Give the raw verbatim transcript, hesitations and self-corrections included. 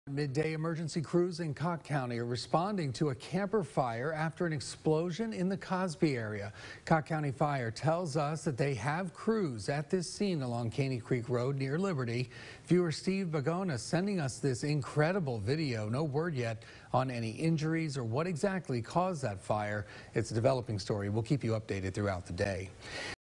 Midday emergency crews in Cocke County are responding to a camper fire after an explosion in the Cosby area. Cocke County Fire tells us that they have crews at this scene along Caney Creek Road near Liberty. Viewer Steve Bagona sending us this incredible video. No word yet on any injuries or what exactly caused that fire. It's a developing story. We'll keep you updated throughout the day.